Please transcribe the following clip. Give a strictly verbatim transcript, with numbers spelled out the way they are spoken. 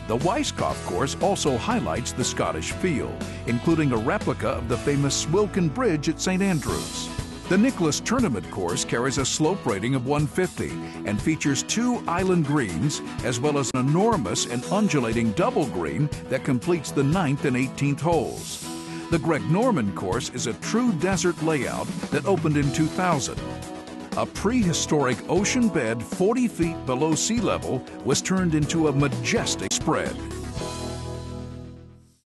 The Weiskopf course also highlights the Scottish feel, including a replica of the famous Swilcan Bridge at Saint Andrews. The Nicklaus tournament course carries a slope rating of one fifty and features two island greens, as well as an enormous and undulating double green that completes the ninth and eighteenth holes. The Greg Norman course is a true desert layout that opened in two thousand. A prehistoric ocean bed forty feet below sea level was turned into a majestic spread.